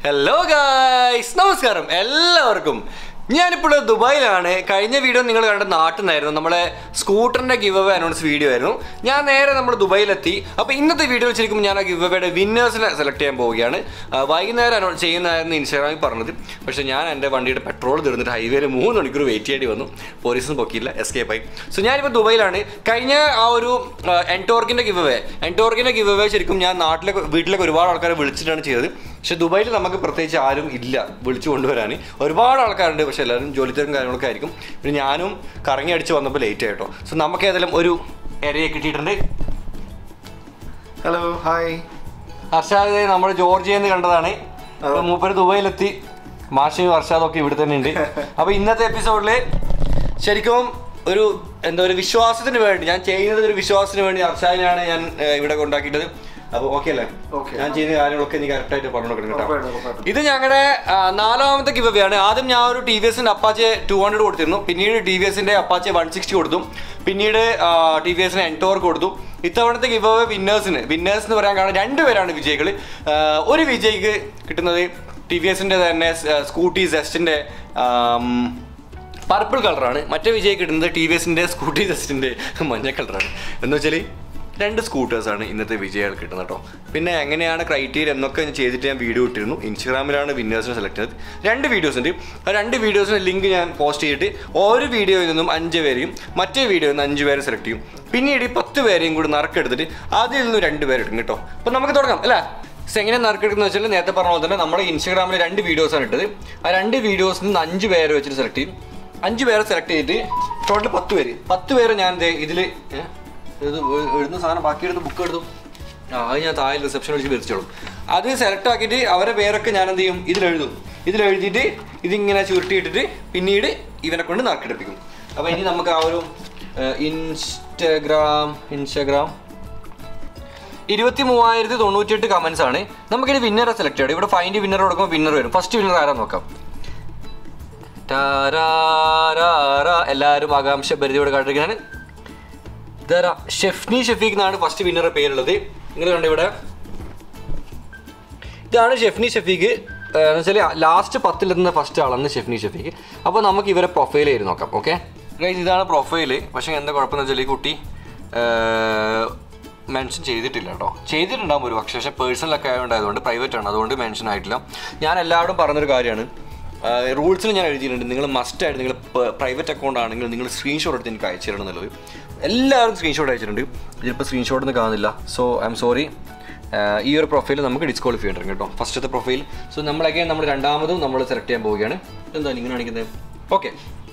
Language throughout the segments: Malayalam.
Hello guys! Namaskaram! എല്ലാവർക്കും ഞാനിപ്പോൾ ദുബായിലാണ്. കഴിഞ്ഞ വീഡിയോ നിങ്ങൾ കണ്ട നാട്ടിലായിരുന്നു. നമ്മുടെ സ്കൂട്ടറിന്റെ ഗിവ് അവേ അനൗൺസ് വീഡിയോ ആയിരുന്നു. ഞാൻ നേരെ നമ്മൾ ദുബായിലെത്തി. അപ്പോൾ ഇന്നത്തെ വീഡിയോയിൽ ശരിക്കും ഞാൻ ആ ഗിവ് അവയുടെ വിന്നേഴ്സിനെ സെലക്ട് ചെയ്യാൻ പോവുകയാണ്. വൈകുന്നേരം അനൗൺസ് ചെയ്യുന്നതായിരുന്നു ഇൻസ്റ്റാഗ്രാമിൽ പറഞ്ഞത്. പക്ഷേ ഞാൻ എൻ്റെ വണ്ടിയുടെ പെട്രോൾ തീർന്നിട്ട് ഹൈവേയിൽ 3 മണിക്കൂർ വെയിറ്റ് ചെയ്യേണ്ടി വന്നു. പോലീസൊന്നും പൊക്കിയില്ല, എസ്കേപ്പ് ആയി. സോ ഞാനിപ്പോൾ ദുബായിലാണ്. കഴിഞ്ഞ ആ ഒരു എൻടോർക്കിൻ്റെ ഗിവ് അവേ ശരിക്കും ഞാൻ വീട്ടിലേക്ക് ഒരുപാട് ആൾക്കാരെ വിളിച്ചിട്ടാണ് ചെയ്തത്. പക്ഷേ ദുബായിൽ നമുക്ക് പ്രത്യേകിച്ച് ആരും ഇല്ല വിളിച്ചു കൊണ്ടുവരാൻ. ഒരുപാട് ആൾക്കാരുണ്ട്, പക്ഷെ എല്ലാവരും ജോലിത്തിരക്കും കാര്യങ്ങളൊക്കെ ആയിരിക്കും. പിന്നെ ഞാനും കറങ്ങി അടിച്ച് വന്നപ്പോൾ ലേറ്റ് ആയിട്ടോ. സോ നമുക്ക് ഏതെങ്കിലും ഒരു ഏരിയ കിട്ടിയിട്ടുണ്ട്. Hello, hi. ഹർഷാദ് നമ്മൾ ജോർജിയയിൽ നിന്ന് കണ്ടതാണ്. മൂപ്പര് ദുബായിലെത്തി. മാഷി ഹർഷാദൊക്കെ ഇവിടെ തന്നെ ഉണ്ട്. അപ്പോൾ ഇന്നത്തെ എപ്പിസോഡിൽ ശരിക്കും ഒരു വിശ്വാസത്തിന് വേണ്ടി ഞാൻ ചെയ്യുന്നത്, ഒരു വിശ്വാസത്തിന് വേണ്ടി ഹർഷാദിനെയാണ് ഞാൻ ഇവിടെ കൊണ്ടാക്കിയിട്ടത്. അപ്പോൾ ഓക്കെ അല്ലേ? ഞാൻ ചെയ്യുന്ന കാര്യങ്ങളൊക്കെ നീ കറക്റ്റായിട്ട് പറഞ്ഞു കൊടുക്കണം കേട്ടോ. ഇത് ഞങ്ങളുടെ 4ാമത്തെ ഗിവ് അവേ ആണ്. ആദ്യം ഞാൻ ഒരു TVSന്റെ അപ്പാച്ചെ 200 കൊടുത്തിരുന്നു. പിന്നീട് TVSന്റെ അപ്പാച്ചെ 160 കൊടുത്തു. പിന്നീട് TVSന് എൻടോർക്ക് കൊടുത്തു. ഇത്തവണത്തെ ഗിവ് അവേ വിന്നേഴ്സ് എന്ന് പറയാൻ കാരണം 2 പേരാണ് വിജയികൾ. ഒരു വിജയിക്ക് കിട്ടുന്നത് TVSന്റെ തന്നെ സ്കൂട്ടി സെസ്റ്റിന്റെ പർപ്പിൾ കളറാണ്. മറ്റേ വിജയിക്ക് കിട്ടുന്നത് TVSന്റെ സ്കൂട്ടി സെസ്റ്റിന്റെ മഞ്ഞ കളറാണ്. എന്ന് വെച്ചാൽ 2 സ്കൂട്ടേഴ്സാണ് ഇന്നത്തെ വിജയികൾ കിട്ടുന്നത് കേട്ടോ. പിന്നെ എങ്ങനെയാണ് ക്രൈറ്റീരിയ എന്നൊക്കെ ചെയ്തിട്ട് ഞാൻ വീഡിയോ ഇട്ടിരുന്നു. ഇൻസ്റ്റാഗ്രാമിലാണ് വിന്നേഴ്സിനെ സെലക്ട് ചെയ്തത്. 2 വീഡിയോസ് ഉണ്ട്. ആ 2 വീഡിയോസിന് ലിങ്ക് ഞാൻ പോസ്റ്റ് ചെയ്തിട്ട് ഓരോ വീഡിയോയിൽ നിന്നും 5 പേരെയും മറ്റേ വീഡിയോയിൽ നിന്ന് 5 പേരെ സെലക്ട് ചെയ്യും. പിന്നീട് 10 പേരെയും കൂടി നറുക്കെടുത്തിട്ട് അതിൽ നിന്ന് 2 പേര് എടുക്കും കേട്ടോ. അപ്പോൾ നമുക്ക് തുടങ്ങാം അല്ലേ? എങ്ങനെ നറുക്കെടുക്കുന്നത് വെച്ചാൽ നേരത്തെ പറഞ്ഞ പോലെ തന്നെ നമ്മുടെ ഇൻസ്റ്റാഗ്രാമിൽ 2 വീഡിയോസാണ് ഇട്ടത്. ആ 2 വീഡിയോസിൽ നിന്ന് 5 പേരെ വെച്ചിട്ട് സെലക്ട് ചെയ്യും. 5 പേരെ സെലക്ട് ചെയ്തിട്ട് ടോട്ടൽ 10 പേര് ഞാൻ ഇതിൽ എഴുതുന്ന സാധനം ബാക്കിയെടുത്ത് ബുക്ക് എടുത്തു. അത് ഞാൻ താഴെ റിസപ്ഷൻ വിളിച്ച് വിളിച്ചോളും. അത് സെലക്ട് ആക്കിയിട്ട് അവരുടെ പേരൊക്കെ ഞാൻ എന്ത് ചെയ്യും, ഇതിലെഴുതിയിട്ട് ഇതിങ്ങനെ ചുരുട്ടിയിട്ടിട്ട് പിന്നീട് ഇവനെ കൊണ്ട് നറുക്കെടുപ്പിക്കും. അപ്പോൾ ഇനി നമുക്ക് ആ ഒരു ഇൻസ്റ്റാഗ്രാം 23,098 കമൻസ് ആണ്. നമുക്കിനി വിന്നറെ സെലക്ട് ചെയ്യണം. ഇവിടെ ഫൈൻഡ് വിന്നർ കൊടുക്കുമ്പോൾ വിന്നർ വരും. ഫസ്റ്റ് വിന്നർ ആരാ നോക്കാം. എല്ലാവരും ആകാംക്ഷ പരിധിയോടെ കാട്ടിരിക്കുകയാണ്. ഷെഫ്നി ഷെഫീഖ് എന്നാണ് ഫസ്റ്റ് വിന്നറുടെ പേരുള്ളത്. നിങ്ങൾ കണ്ട ഇവിടെ ഇതാണ് ഷെഫ്നി ഷെഫീഖ്. എന്ന് വെച്ചാൽ ലാസ്റ്റ് 10 ഫസ്റ്റ് ആളാണ് ഷെഫ്നി ഷെഫീഖ്. അപ്പോൾ നമുക്ക് ഇവരെ പ്രൊഫൈൽ ചെയ്ത് നോക്കാം. ഓക്കെ ഗൈസ്, ഇതാണ് പ്രൊഫൈല്. പക്ഷേ എന്താ കുഴപ്പമെന്ന് വെച്ചാൽ ഈ കുട്ടി മെൻഷൻ ചെയ്തിട്ടില്ല കേട്ടോ. ചെയ്തിട്ടുണ്ടാകും ഒരു പക്ഷേ പേഴ്സണലൊക്കെ ആയതുകൊണ്ട് പ്രൈവറ്റ് ആണ്, അതുകൊണ്ട് മെൻഷൻ ആയിട്ടില്ല. ഞാൻ എല്ലാവരും പറഞ്ഞൊരു കാര്യമാണ്, റൂൾസിൽ ഞാൻ എഴുതിയിട്ടുണ്ട്, നിങ്ങൾ മസ്റ്റായിട്ട് നിങ്ങൾ പ്രൈവറ്റ് അക്കൗണ്ട് ആണെങ്കിൽ നിങ്ങൾ സ്ക്രീൻഷോട്ട് എടുത്ത് എനിക്ക് അയച്ചു തരണം എന്നുള്ളത്. എല്ലാവരും സ്ക്രീൻഷോട്ട് അയച്ചിട്ടുണ്ട്. ഇതിപ്പോൾ സ്ക്രീൻഷോട്ടൊന്നും കാണുന്നില്ല. So I'm sorry. ഈ ഒരു പ്രൊഫൈൽ നമുക്ക് ഡിസ്ക്വാളിഫൈ ചെയ്യണം കേട്ടോ, ഫസ്റ്റത്തെ പ്രൊഫൈൽ. സോ നമ്മൾ രണ്ടാമതും നമ്മൾ സെലക്ട് ചെയ്യാൻ പോവുകയാണ്. എന്തായാലും ഇങ്ങനെ കാണിക്കുന്നത്. ഓക്കെ,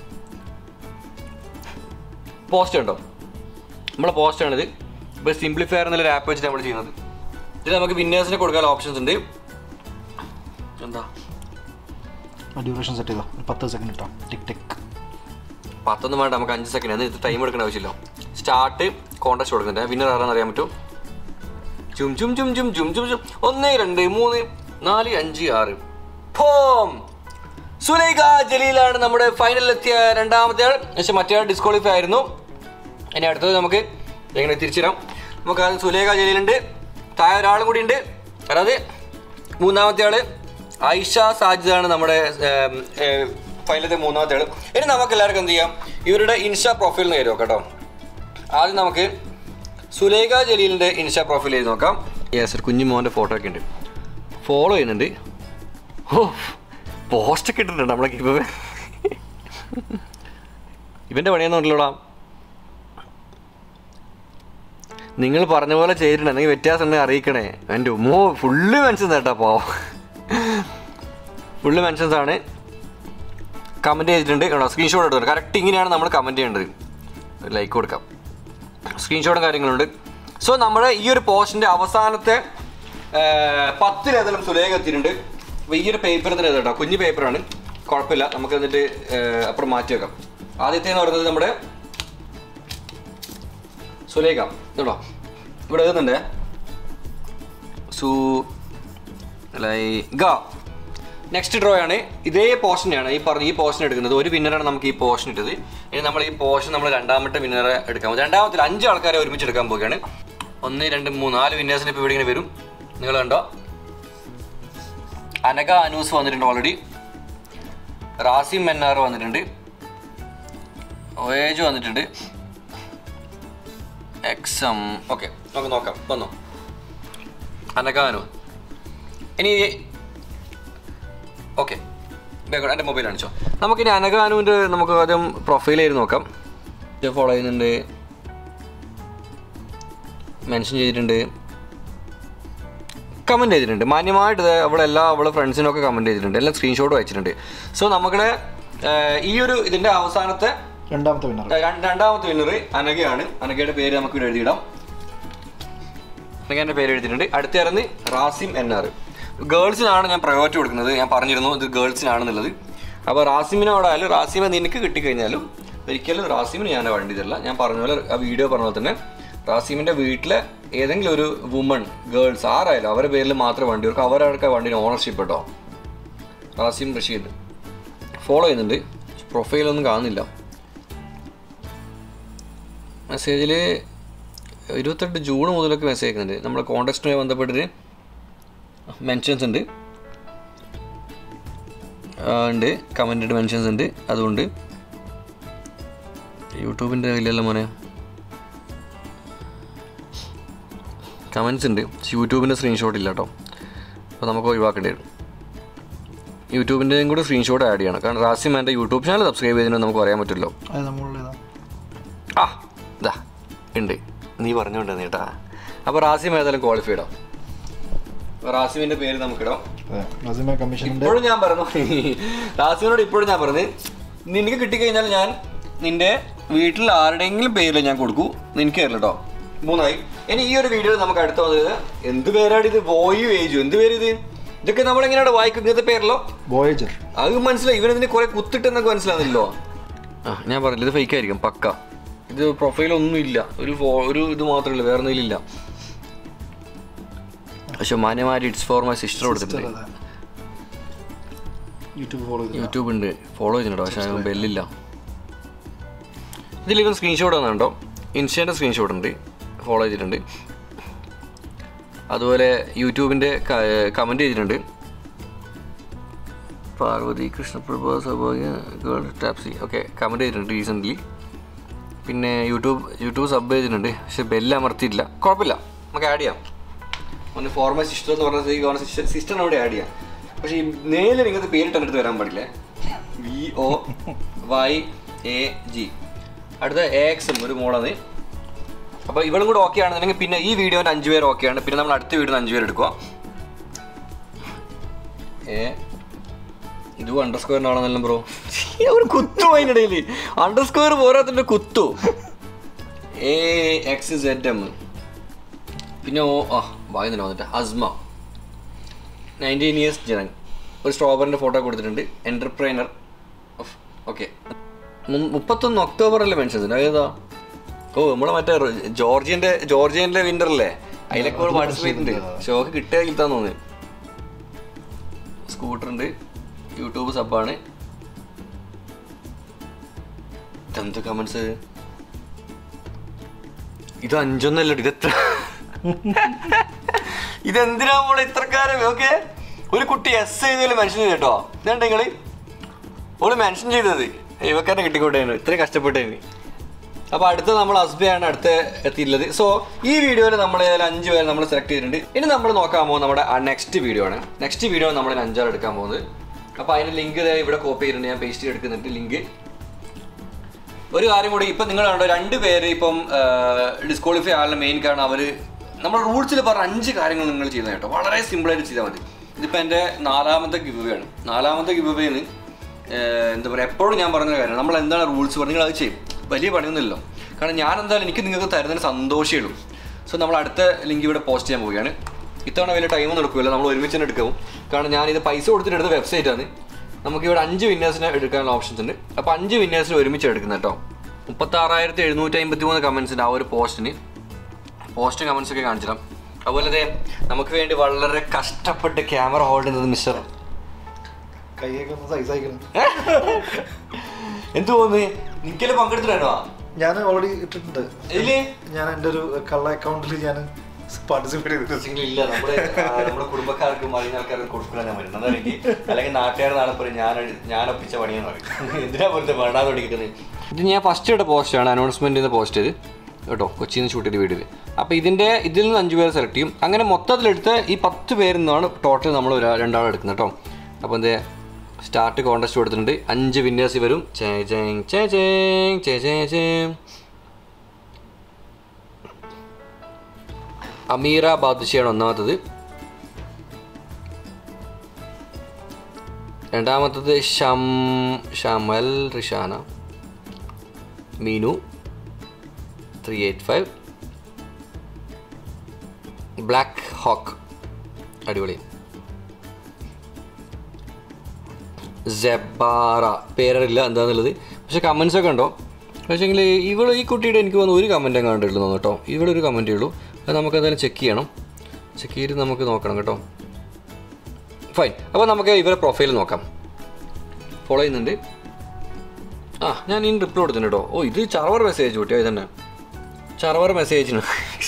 പോസ്റ്റ് ഉണ്ടോ? നമ്മളെ പോസ്റ്റാണിത്. ഇപ്പോൾ സിംപ്ലിഫയർ എന്നുള്ളൊരു ആപ്പ് വെച്ചിട്ട് നമ്മൾ ചെയ്യുന്നത്. ഇതിൽ നമുക്ക് വിന്നേഴ്സിനെ കൊടുക്കാനുള്ള ഓപ്ഷൻസ് ഉണ്ട്. എന്താ ഡ്യൂറേഷൻ സെറ്റ് ചെയ്തോ? 10 സെക്കൻഡ് ഇട്ടോ. ടിക് ടിക് 10 വേണ്ട, നമുക്ക് 5 സെക്കൻഡ്. അത് ടൈം എടുക്കേണ്ട ആവശ്യമില്ല. സ്റ്റാർട്ട് കോൺടാക്ട് കൊടുക്കുന്നുണ്ട്. വിന്നർ ആരാന്ന് അറിയാൻ പറ്റും. ചും ചും ചും ചും ചും ചും ചും 1 2 3 4 5 6 ഫോം സുലൈഖ ജലീലാണ് നമ്മുടെ ഫൈനലിലെത്തിയ രണ്ടാമത്തെ ആൾ. പക്ഷേ മറ്റേ ആൾ ഡിസ്ക്വാളിഫൈ ആയിരുന്നു. ഇനി അടുത്തത് നമുക്ക് എങ്ങനെ തിരിച്ചിടാം. നമുക്ക് ആദ്യം സുലൈഖ ജലീലുണ്ട്. താഴെ ഒരാളും കൂടി ഉണ്ട്. അതായത് മൂന്നാമത്തെ ആൾ ഐഷ സാജിദാണ് നമ്മുടെ ഫൈനലത്തെ മൂന്നാമത്തെ ആൾ. ഇനി നമുക്ക് എല്ലാവർക്കും എന്ത് ചെയ്യാം, ഇവരുടെ ഇൻസ്റ്റാ പ്രൊഫൈലിൽ കയറി നോക്കാം കേട്ടോ. ആദ്യം നമുക്ക് സുലൈഖ ജലീലിൻ്റെ ഇൻസ്റ്റാ പ്രൊഫൈൽ ചെയ്ത് നോക്കാം. യെസ്, ഒരു കുഞ്ഞു മോൻ്റെ ഫോട്ടോ ഒക്കെ ഉണ്ട്. ഫോളോ ചെയ്യുന്നുണ്ട്. ഓ, പോസ്റ്റൊക്കെ ഇട്ടിട്ടുണ്ട് നമ്മളെ ഗിവ് അവേ. ഇവൻ്റെ പണിയൊന്നും ഉണ്ടല്ലോടാ. നിങ്ങൾ പറഞ്ഞ പോലെ ചെയ്തിട്ടുണ്ട്. എന്തെങ്കിലും വ്യത്യാസം ഉണ്ടെങ്കിൽ അറിയിക്കണേ. എൻ്റെ ഉമ്മോ ഫുള്ള് മെൻഷൻസ് കേട്ടോ. അപ്പോൾ ഫുള്ള് മെൻഷൻസ് ആണ്. കമൻറ്റ് ചെയ്തിട്ടുണ്ട് കേട്ടോ. സ്ക്രീൻഷോട്ട് എടുത്തിട്ടുണ്ട്. കറക്റ്റ് ഇങ്ങനെയാണ് നമ്മൾ കമൻറ്റ് ചെയ്യേണ്ടത്. ലൈക്ക് കൊടുക്കാം. സ്ക്രീൻഷോട്ടും കാര്യങ്ങളുണ്ട്. സോ നമ്മുടെ ഈ ഒരു പോസ്റ്റിൻ്റെ അവസാനത്തെ 10 ഏതെങ്കിലും സുലൈഖ എത്തിയിട്ടുണ്ട്. അപ്പോൾ ഈ ഒരു പേപ്പറിന് കേട്ടോ, കുഞ്ഞു പേപ്പറാണ്, കുഴപ്പമില്ല. നമുക്ക് എന്നിട്ട് അപ്പുറം മാറ്റി വെക്കാം. ആദ്യത്തെ എന്ന് പറയുന്നത് നമ്മുടെ സുലൈഖ കേട്ടോ. ഇവിടെ എഴുതുന്നുണ്ട് സുലൈഖ. നെക്സ്റ്റ് ഡ്രോ ആണ്. ഇതേ പോർഷനെയാണ് ഈ പോർഷൻ എടുക്കുന്നത്. ഒരു വിന്നറാണ് നമുക്ക് ഈ പോർഷൻ ഇട്ടത്. ഇനി നമ്മൾ ഈ പോർഷൻ നമ്മൾ രണ്ടാമത്തെ വിന്നറെ എടുക്കാൻ, രണ്ടാമത്തിൽ 5 ആൾക്കാരെ ഒരുമിച്ച് എടുക്കാൻ പോവുകയാണ്. 1 2 3 4 വിന്നേഴ്സിന് ഇപ്പോൾ ഇവിടെ ഇങ്ങനെ വരും. നിങ്ങൾ കണ്ടോ? അനഘ അനൂസ് വന്നിട്ടുണ്ട് ഓൾറെഡി. റാസിം മെന്നാർ വന്നിട്ടുണ്ട്. ഓയേജ് വന്നിട്ടുണ്ട്. എക്സം ഓക്കെ നമുക്ക് നോക്കാം. വന്നോ അനഘ അനു. ഇനി ഓക്കെ എൻ്റെ മൊബൈൽ കാണിച്ചോ. നമുക്കിനി അനഘ അനുവിൻ്റെ നമുക്ക് ആദ്യം പ്രൊഫൈൽ ചെയ്ത് നോക്കാം. ഫോളോ ചെയ്യുന്നുണ്ട്, മെൻഷൻ ചെയ്തിട്ടുണ്ട്, കമൻറ്റ് ചെയ്തിട്ടുണ്ട്. മാന്യമായിട്ട് അവളെ ഫ്രണ്ട്സിനൊക്കെ കമൻറ്റ് ചെയ്തിട്ടുണ്ട്, എല്ലാം സ്ക്രീൻഷോട്ട് അയച്ചിട്ടുണ്ട്. സോ നമ്മുടെ ഈ ഒരു ഇതിൻ്റെ അവസാനത്തെ രണ്ടാമത്തെ വിന്നർ അനഘയാണ്. അനഘയുടെ പേര് നമുക്ക് ഇവിടെ എഴുതിയിടാം. അനഘേൻ്റെ പേര് എഴുതിയിട്ടുണ്ട്. അടുത്തിറന്ന് റാസിം എന്നാർ. ഗേൾസിനാണ് ഞാൻ പ്രയോറിറ്റി കൊടുക്കുന്നത്. ഞാൻ പറഞ്ഞിരുന്നു ഇത് ഗേൾസിനാണെന്നുള്ളത്. അപ്പോൾ റാസിമിനോടായാലും റാസിമെ നിനക്ക് കിട്ടിക്കഴിഞ്ഞാലും ഒരിക്കലും റാസിമിന് ഞാൻ വണ്ടി തരില്ല. ഞാൻ പറഞ്ഞ പോലെ ആ വീഡിയോ പറഞ്ഞ പോലെ തന്നെ റാസിമിൻ്റെ വീട്ടിലെ ഏതെങ്കിലും ഒരു വുമൺ ഗേൾസ് ആരായാലും അവരുടെ പേരിൽ മാത്രമേ വണ്ടി കൊടുക്കും. അവരവർക്ക് വണ്ടീൻ്റെ ഓണർഷിപ്പ് കേട്ടോ. റാസിം റഷീദ് ഫോളോ ചെയ്യുന്നുണ്ട്. പ്രൊഫൈലൊന്നും കാണുന്നില്ല. മെസ്സേജിൽ 28 ജൂൺ മുതലൊക്കെ മെസ്സേജ് അയക്കുന്നുണ്ട്. നമ്മുടെ കോൺടാക്റ്റുമായി ബന്ധപ്പെട്ടിട്ട് മെൻഷൻസ് ഉണ്ട്. കമൻറ്റഡ് മെൻഷൻസ് ഉണ്ട്. അതുകൊണ്ട് യൂട്യൂബിൻ്റെ കയ്യിലല്ല മോനെ കമൻസ് ഉണ്ട്. യൂട്യൂബിൻ്റെ സ്ക്രീൻഷോട്ട് ഇല്ല കേട്ടോ. അപ്പോൾ നമുക്ക് ഒഴിവാക്കേണ്ടി വരും. യൂട്യൂബിൻ്റെയും കൂടി സ്ക്രീൻഷോട്ട് ആഡ് ചെയ്യണം. കാരണം റാസിം എൻ്റെ യൂട്യൂബ് ചാനൽ സബ്സ്ക്രൈബ് ചെയ്തിട്ട് നമുക്ക് പറയാൻ പറ്റുമല്ലോ. ആ ഇതാ ഉണ്ട്, നീ പറഞ്ഞുകൊണ്ട് കേട്ടാ. അപ്പോൾ റാസിം ഏതായാലും ക്വാളിഫൈഡോ. റാസിമിൻ്റെ പേര് നമുക്കിടാം. ഇപ്പോഴും ഞാൻ പറഞ്ഞു റാസിമിനോട് ഇപ്പോഴും ഞാൻ പറഞ്ഞു നിനക്ക് കിട്ടിക്കഴിഞ്ഞാൽ ഞാൻ നിൻ്റെ വീട്ടിൽ ആരുടെയെങ്കിലും പേരിൽ ഞാൻ കൊടുക്കൂ, നിനക്ക് തരില്ല കേട്ടോ. 3 ഇനി ഈ ഒരു വീഡിയോ നമുക്ക് അടുത്ത് വന്നത് എന്ത് പേരാണ് ഇത്? വോയു ഏജു എന്ത് പേര് ഇത്? ഇതൊക്കെ നമ്മളെങ്ങനെയാണ് വായിക്കും? ഇങ്ങനത്തെ പേരല്ലോ വോയേജർ. അത് മനസ്സിലായി. ഇവനതിന് കുറെ കുത്തിട്ടെന്നൊക്കെ മനസ്സിലാകുന്നില്ലോ. ഞാൻ പറഞ്ഞില്ല ഇത് ഫേക്ക് ആയിരിക്കും പക്ക. ഇത് പ്രൊഫൈലൊന്നും ഇല്ല, ഒരു ഇത് മാത്രമല്ല, വേറെ എന്തെങ്കിലും ഇല്ല. പക്ഷെ മാന്യമാര് ഇറ്റ്സ് ഫോർ മൈ സിസ്റ്റർ കൊടുത്തിട്ടുണ്ട്. യൂട്യൂബ് ഉണ്ട്, ഫോളോ ചെയ്തിട്ടുണ്ടോ? പക്ഷെ ബെല്ലില്ല. ഇതിലിപ്പം സ്ക്രീൻഷോട്ട് വന്നിട്ടുണ്ടോ? ഇൻസ്റ്റേൻ്റെ സ്ക്രീൻഷോട്ട് ഉണ്ട്, ഫോളോ ചെയ്തിട്ടുണ്ട്. അതുപോലെ യൂട്യൂബിൻ്റെ കമൻറ്റ് ചെയ്തിട്ടുണ്ട്. Parvathy Krishnaprabha Soubhagya girl Taapsee okay comment ചെയ്തിട്ടുണ്ട് റീസെൻ്റ്ലി. പിന്നെ യൂട്യൂബ് സബ് ചെയ്തിട്ടുണ്ട്. പക്ഷെ ബെല്ല് അമർത്തിയിട്ടില്ല. കുഴപ്പമില്ല, നമുക്ക് ആഡ് ചെയ്യാം. ഒന്ന് ഫോർമൽ സിസ്റ്റർ എന്ന് പറഞ്ഞ സിസ്റ്ററിനോട് ആഡ് ചെയ്യാം. പക്ഷേ ഈ നേരിൽ നിങ്ങൾക്ക് പേരിട്ട് എൻ്റെ അടുത്ത് വരാൻ പാടില്ലേ. VOYAG. അടുത്ത AXM ഒരു മോളാണ്. അപ്പോൾ ഇവളും കൂടെ ഓക്കെ ആണെന്നുണ്ടെങ്കിൽ പിന്നെ ഈ വീഡിയോൻ്റെ 5 പേര് ഓക്കെ ആണ്. പിന്നെ നമ്മൾ അടുത്ത വീഡിയോ 5 പേര് എടുക്കുക. ഇത് അണ്ടർസ്കോറിനാണെന്നെല്ലാം ബ്രോ ഒരു കുത്തു അതിനിടയിൽ അണ്ടർസ്കോർ പോരാത്തിൻ്റെ കുത്തു. AXZM. പിന്നെ വായുന്നില്ല വന്നിട്ട് അസ്മ 19 years ജനൻ. ഒരു സ്ട്രോബറിൻ്റെ ഫോട്ടോ കൊടുത്തിട്ടുണ്ട്. Entrepreneur okay. 31 ഒക്ടോബർ അല്ലേ മെൻഷൻ ഏതാ? നമ്മളെ മറ്റേ ജോർജിയൻ്റെ വിൻ്ററല്ലേ, അതിലൊക്കെ പാർട്ടിസിപ്പേറ്റ് ഉണ്ട്. ഷോക്ക് കിട്ടിയാൽ കിട്ടാന്ന് തോന്നി. സ്കൂട്ടറുണ്ട്. യൂട്യൂബ് സബ്ബാണ്. ഇതെന്ത് കമൻസ്? ഇത് 5 ഇതെത്ര? ഇതെന്തിനാ മോളെ ഇത്രക്കാരം? ഓക്കെ ഒരു കുട്ടി എസ് ചെയ്തതിൽ മെൻഷൻ ചെയ്ത് കേട്ടോ. ഇതുണ്ട് നിങ്ങൾ ഓള് മെൻഷൻ ചെയ്തത് ഇവക്കാരനെ കിട്ടിക്കോട്ടേനു, ഇത്രയും കഷ്ടപ്പെട്ടേന്. അപ്പോൾ അടുത്ത നമ്മൾ അസ്ബയാണ് അടുത്ത എത്തിയിട്ടുള്ളത്. സോ ഈ വീഡിയോയിൽ നമ്മൾ 5 പേര് നമ്മൾ സെലക്ട് ചെയ്തിട്ടുണ്ട്. ഇനി നമ്മൾ നോക്കാൻ പോകുന്നത് നമ്മുടെ നെക്സ്റ്റ് വീഡിയോ ആണ്. നെക്സ്റ്റ് വീഡിയോ നമ്മൾ 5 എടുക്കാൻ പോകുന്നത്. അപ്പോൾ അതിൻ്റെ ലിങ്ക് ഇവിടെ കോപ്പി ചെയ്തിട്ടുണ്ട്, ഞാൻ പേസ്റ്റ് ചെയ്തെടുക്കുന്നുണ്ട് ലിങ്ക്. ഒരു കാര്യം കൂടി, ഇപ്പം നിങ്ങൾ കണ്ടോ 2 പേര് ഇപ്പം ഡിസ്ക്വാളിഫൈ ആകാനുള്ള മെയിൻ കാരണം അവർ നമ്മുടെ റൂൾസിൽ പറഞ്ഞ 5 കാര്യങ്ങൾ നിങ്ങൾ ചെയ്യുന്നത് കേട്ടോ. വളരെ സിമ്പിളായിട്ട് ചെയ്താൽ മതി. ഇതിപ്പോൾ എൻ്റെ 4ാമത്തെ ഗിവ് അവേ ആണ്. 4ാമത്തെ ഗിവ് അവേന്ന് എന്താ പറയുക, എപ്പോഴും ഞാൻ പറഞ്ഞ കാര്യം നമ്മൾ എന്താണ് റൂൾസ് പറഞ്ഞ് നിങ്ങൾ അത് ചെയ്യും. വലിയ പണിയൊന്നുമില്ലല്ലോ. കാരണം ഞാൻ എന്തായാലും എനിക്ക് നിങ്ങൾക്ക് തരുന്നതിന് സന്തോഷമേ ഉള്ളൂ. സോ നമ്മൾ അടുത്ത ലിങ്ക് ഇവിടെ പോസ്റ്റ് ചെയ്യാൻ പോവുകയാണ്. ഇത്തവണ വലിയ ടൈമൊന്നും എടുക്കില്ല, നമ്മൾ ഒരുമിച്ച് തന്നെ എടുക്കും. കാരണം ഞാനിത് പൈസ കൊടുത്തിട്ട് എടുത്ത വെബ്സൈറ്റാണ്. നമുക്കിവിടെ 5 വിന്നേഴ്സിനെ എടുക്കാനുള്ള ഓപ്ഷൻസ് ഉണ്ട്. അപ്പോൾ 5 വിന്നേഴ്സിന് ഒരുമിച്ച് എടുക്കുന്നത് കേട്ടോ. 36,753 കമൻസിൻ്റെ ആ ഒരു പോസ്റ്റ് കമൻസ് ഒക്കെ കാണിച്ചിടാം. അതുപോലെ നമുക്ക് വേണ്ടി വളരെ കഷ്ടപ്പെട്ട് ക്യാമറ ഹോൾഡ് ചെയ്യുന്നത് മിസ്റ്റർ എന്ത് തോന്നുന്നു? നിക്കല് പങ്കെടുത്തിട്ടോ? ഞാൻ ഓൾറെഡി ഇട്ടിട്ടുണ്ട്. ഞാൻ എൻ്റെ ഒരു കള്ള അക്കൗണ്ടിൽ ഞാൻ പാർട്ടിസിപ്പേറ്റ് ചെയ്തിട്ട് ഇല്ല. നമ്മുടെ കുടുംബക്കാർക്കും അറിയുന്ന ആൾക്കാർക്കും കൊടുക്കാൻ ഞാൻ വരുന്നത് അതെനിക്ക്. അല്ലെങ്കിൽ നാട്ടുകാർ നാളെ പറയും ഞാൻ ഒപ്പിച്ച പണിയെന്ന് പറയും. എന്തിനാ പോലത്തെ വേണ്ടാതെ പഠിക്കുന്നത്. ഇത് ഞാൻ ഫസ്റ്റ് ഇട്ട പോസ്റ്റാണ്, അനൗൺസ്മെന്റ് ചെയ്യുന്ന പോസ്റ്റ് ഇത് കേട്ടോ, കൊച്ചിയിൽ നിന്ന് ഷൂട്ട് ചെയ്ത വീഡിയോയിൽ. അപ്പോൾ ഇതിൽ നിന്ന് 5 പേര് സെലക്ട് ചെയ്യും. അങ്ങനെ മൊത്തത്തിലെടുത്ത് ഈ 10 പേരിൽ നിന്നാണ് ടോട്ടൽ നമ്മൾ രണ്ടാൾ എടുക്കുന്നത് കേട്ടോ. അപ്പോൾ എന്തേ സ്റ്റാർട്ട് കോൺടെസ്റ്റ് കൊടുത്തിട്ടുണ്ട്. 5 വിന്നേഴ്സ് വരും. അമീറ ബാദുഷയാണ് ഒന്നാമത്തത്. രണ്ടാമത്തത് ഷമൽ റിഷാന. മീനു 385. ബ്ലാക്ക് ഹോക്ക് അടിപൊളി. ജബാറ പേരറിയില്ല എന്താണെന്നുള്ളത്, പക്ഷെ കമൻസ് ഒക്കെ ഉണ്ടോ. പക്ഷേങ്കിൽ ഈ കുട്ടിയുടെ എനിക്ക് തോന്നുന്നു ഒരു കമൻറ്റ് കണ്ടിട്ടുള്ളൂ കേട്ടോ. ഇവിടെ ഒരു കമൻറ്റേ ഉള്ളൂ. അത് നമുക്കതിനെ ചെക്ക് ചെയ്യണം. ചെക്ക് ചെയ്ത് നമുക്ക് നോക്കണം കേട്ടോ. ഫൈൻ. അപ്പോൾ നമുക്ക് ഇവരെ പ്രൊഫൈൽ നോക്കാം. ഫോളോ ചെയ്യുന്നുണ്ട്. ഞാൻ ഇനി റിപ്ലൈ കൊടുത്തിട്ടുണ്ട് കേട്ടോ. ഇത് ചർവർ മെസ്സേജ് കൂട്ടിയോ? ഇതന്നെ ചർവർ മെസ്സേജിന്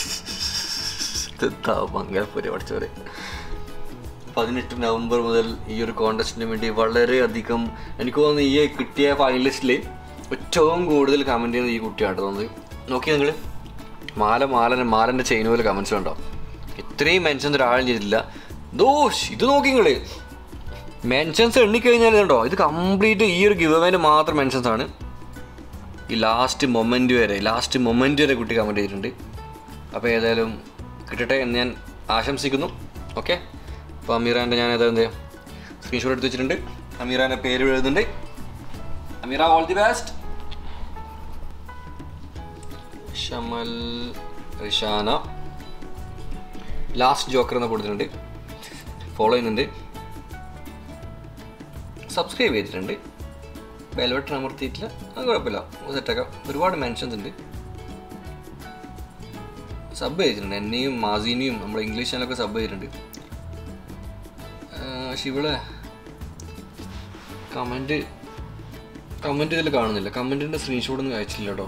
മംഗലപ്പുരി പഠിച്ചവരെ. 18 നവംബർ മുതൽ ഈ ഒരു കോൺടെസ്റ്റിന് വേണ്ടി വളരെയധികം എനിക്ക് തോന്നുന്നു ഈ കിട്ടിയ ഫൈനലിസ്റ്റിൽ ഏറ്റവും കൂടുതൽ കമൻറ്റ് ചെയ്യുന്നത് ഈ കുട്ടിയാണ് തോന്നുന്നത്. നോക്കി നിങ്ങൾ മാലൻ്റെ ചെയിൻ പോലെ കമൻസ് ഉണ്ടോ? ഇത്രയും മെൻഷൻസ് ഒരാളും ചെയ്തിട്ടില്ല. ഇത് നോക്കി നിങ്ങൾ മെൻഷൻസ് എണ്ണിക്കഴിഞ്ഞാൽ ഇതുണ്ടോ, ഇത് കംപ്ലീറ്റ് ഈ ഒരു ഗിവ് അവേന് മാത്രം മെൻഷൻസ് ആണ്. ഈ ലാസ്റ്റ് മൊമെൻറ്റ് വരെ കുട്ടി കമൻറ്റ് ചെയ്തിട്ടുണ്ട്. അപ്പോൾ ഏതായാലും കിട്ടട്ടെ എന്ന് ഞാൻ ആശംസിക്കുന്നു. ഓക്കെ. അപ്പോൾ അമീറാൻ്റെ ഞാൻ ഏതാ സ്ക്രീൻഷോട്ട് എടുത്ത് വെച്ചിട്ടുണ്ട്. അമീറാൻ്റെ പേര് എഴുതുന്നുണ്ട്. Ameera all the best. Shamal Rishana last joker എന്ന് കൊടുത്തിട്ടുണ്ട്. ഫോളോ ചെയ്യുന്നുണ്ട്. സബ്സ്ക്രൈബ് ചെയ്തിട്ടുണ്ട്. ബെൽ ബട്ടൺ അമർത്തിയിട്ടില്ല. അത് കുഴപ്പമില്ല, സെറ്റാക്കാം. ഒരുപാട് മെൻഷൻസ് ഉണ്ട്. സബ് ചെയ്തിട്ടുണ്ട്. എന്നെയും മാസീനെയും നമ്മുടെ ഇംഗ്ലീഷ് ചാനലൊക്കെ സബ് ചെയ്തിട്ടുണ്ട്. പക്ഷെ ഇവിടെ കമൻറ്റ് ഇതിൽ കാണുന്നില്ല. കമൻറ്റിൻ്റെ സ്ക്രീൻഷോട്ടൊന്നും അയച്ചില്ല കേട്ടോ.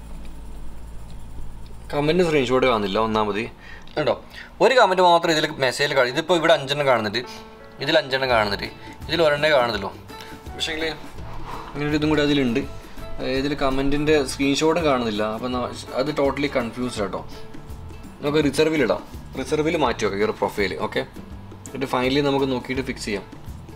കമൻറ്റ് സ്ക്രീൻഷോട്ട് കാണുന്നില്ല ഒന്നാമത് കേട്ടോ. ഒരു കമൻറ്റ് മാത്രം ഇതിൽ മെസ്സേജിൽ കാണും. ഇതിപ്പോൾ ഇവിടെ 5 എണ്ണം കാണുന്നുണ്ട്, ഇതിൽ 5 എണ്ണം കാണുന്നുണ്ട്, ഇതിൽ ഒരെണ്ണേ കാണുന്നല്ലോ. പക്ഷേങ്കിൽ ഇങ്ങനെ ഇതും കൂടി അതിലുണ്ട്. ഇതിൽ കമൻറ്റിൻ്റെ സ്ക്രീൻഷോട്ടും കാണുന്നില്ല. അപ്പം അത് ടോട്ടലി കൺഫ്യൂസ്ഡ് കേട്ടോ. നമുക്ക് റിസർവിലിടാം. റിസർവിൽ മാറ്റി വെക്കാം ഈ ഒരു പ്രൊഫൈൽ. ഓക്കെ. എന്നിട്ട് ഫൈനലി നമുക്ക് നോക്കിയിട്ട് ഫിക്സ് ചെയ്യാം.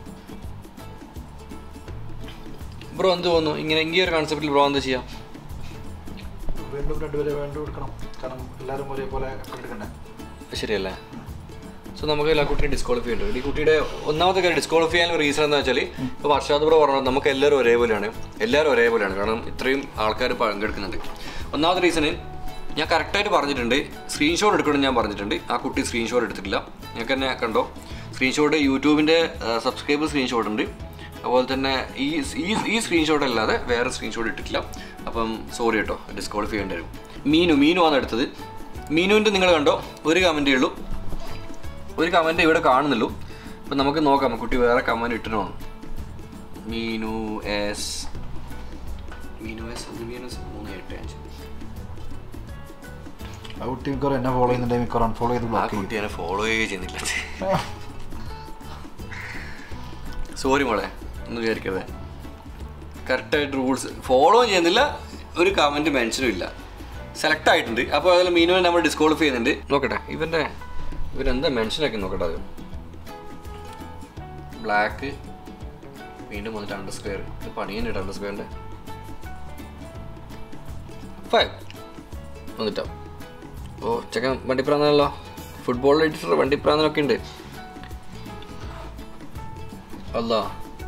ബ്രോ എന്ത് തോന്നുന്നു? ഇങ്ങനെ ഈ ഒരു കൺസെപ്റ്റിൽ ബ്രോ എന്താ ചെയ്യാം? വീണ്ടും 2 പേരെ കൊടുക്കണം. കാരണം എല്ലാവരും ഒരേപോലെ എടുക്കണ്ടേ. ശരിയല്ലേ? സോ നമുക്ക് എല്ലാ കുട്ടിയും ഡിസ്ക്വാളിഫൈ ഉണ്ട്. ഈ കുട്ടിയുടെ ഒന്നാമത്തെ കാര്യം ഡിസ്ക്വാളിഫൈ ചെയ്യാനുള്ള റീസൺ എന്താ വെച്ചാൽ ഇപ്പോൾ വർഷാദ് ബ്രോ പറഞ്ഞത് നമുക്ക് എല്ലാവരും ഒരേപോലെയാണ്. കാരണം ഇത്രയും ആൾക്കാർ പങ്കെടുക്കുന്നുണ്ട്. ഒന്നാമത്തെ റീസണ് ഞാൻ കറക്റ്റായിട്ട് പറഞ്ഞിട്ടുണ്ട്. സ്ക്രീൻഷോട്ട് എടുക്കണം ഞാൻ പറഞ്ഞിട്ടുണ്ട്. ആ കുട്ടി സ്ക്രീൻഷോട്ട് എടുത്തിട്ടില്ല. ഞങ്ങൾക്ക് തന്നെ കണ്ടോ സ്ക്രീൻഷോട്ട്. യൂട്യൂബിൻ്റെ സബ്സ്ക്രൈബർ സ്ക്രീൻഷോട്ട് ഉണ്ട്. അതുപോലെ തന്നെ ഈ സ്ക്രീൻഷോട്ട് അല്ലാതെ വേറെ സ്ക്രീൻഷോട്ട് ഇട്ടിട്ടില്ല. അപ്പം സോറി കേട്ടോ, ഡിസ്ക്വാളിഫൈ ചെയ്യേണ്ടി വരും. മീനു ആണ് എടുത്തത്. മീനുവിൻ്റെ നിങ്ങൾ കണ്ടോ ഒരു കമൻറ്റേ ഉള്ളൂ. ഒരു കമൻറ്റ് ഇവിടെ കാണുന്നുള്ളൂ. അപ്പം നമുക്ക് നോക്കാം കുട്ടി വേറെ കമൻറ്റ് ഇട്ടിനോ. മീനു എസ് 385. ആ കുട്ടി മിക്കവാറും എന്നെ ഫോളോ ചെയ്യുന്നുണ്ടെങ്കിൽ മിക്കവാറും അൺഫോളോ ചെയ്ത് ബ്ലോക്ക് ചെയ്യും. കുട്ടി എന്നെ ഫോളോ ചെയ്യുന്നില്ല. സോറി മോളെ, ഒന്നും വിചാരിക്കരുത്. കറക്റ്റായിട്ട് റൂൾസ് ഫോളോ ചെയ്യുന്നില്ല. ഒരു കമൻറ്റ് മെൻഷനും ഇല്ല. സെലക്ട് ആയിട്ടുണ്ട്. അപ്പോൾ അതിൽ മീനുവിനെ നമ്മൾ ഡിസ്ക്വാളിഫൈ ചെയ്യുന്നുണ്ട്. നോക്കട്ടെ ഇവരെന്താ മെൻഷനാക്കി നോക്കട്ടെ. അത് ബ്ലാക്ക് വീണ്ടും വന്നിട്ട് അണ്ടർസ്ക്വയർ. ഇത് പണിയുന്നുണ്ട് അണ്ടർസ്ക്വയറിൻ്റെ 5 വന്നിട്ടോ. ചെക്കൻ വണ്ടിപ്രാന്നല്ലോ. ഫുട്ബോൾ എഡിറ്റർ വണ്ടിപ്രാന്നൊക്കെ ഉണ്ട്. അല്ലാ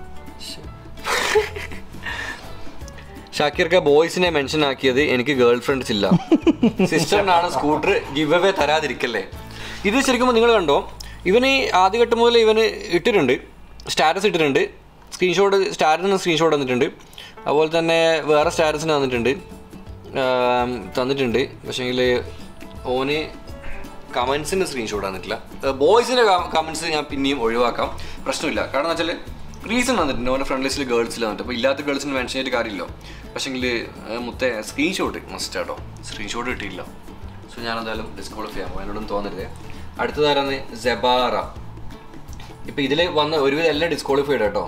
ഷാക്കിർക്ക ബോയ്സിനെ മെൻഷൻ ആക്കിയത് എനിക്ക് ഗേൾ ഫ്രണ്ട്സ് ഇല്ല. സിസ്റ്ററിനാണ് സ്കൂട്ടർ ഗിവ് അവേ തരാതിരിക്കല്ലേ. ഇത് ശരിക്കും നിങ്ങൾ കണ്ടോ, ഇവന് ആദ്യഘട്ടം മുതൽ ഇവന് ഇട്ടിട്ടുണ്ട്, സ്റ്റാറ്റസ് ഇട്ടിട്ടുണ്ട്. സ്റ്റാറ്റസിന് സ്ക്രീൻഷോട്ട് വന്നിട്ടുണ്ട്. അതുപോലെ തന്നെ വേറെ സ്റ്റാറ്റസിന് തന്നിട്ടുണ്ട്. പക്ഷേങ്കിൽ ഓന് കമൻസിൻ്റെ സ്ക്രീൻഷോട്ട് വന്നിട്ടില്ല. ബോയ്സിൻ്റെ കമൻസ് ഞാൻ പിന്നെയും ഒഴിവാക്കാം, പ്രശ്നമില്ല. കാരണം എന്ന് വെച്ചാൽ റീസൺ വന്നിട്ടുണ്ട്. ഓൻ്റെ ഫ്രണ്ട് ലിസ്റ്റിൽ ഗേൾസിൽ വന്നിട്ട്. അപ്പോൾ ഇല്ലാത്ത ഗേൾസിന് മെൻഷൻ ചെയ്തിട്ട് കാര്യമില്ലോ. പക്ഷേങ്കിൽ മുത്തേ സ്ക്രീൻഷോട്ട് മസ്റ്റ് കേട്ടോ. സ്ക്രീൻഷോട്ട് കിട്ടിയില്ല. സോ പക്ഷെ ഞാനെന്തായാലും ഡിസ്ക്വാളിഫൈ ചെയ്യാൻ പോകും, എന്നോടൊന്നും തോന്നരുത്. അടുത്തതാരാണ് സെബാറ. ഇപ്പം ഇതിൽ വന്ന ഒരുവിധം എല്ലാം ഡിസ്ക്വാളിഫൈഡ് കേട്ടോ.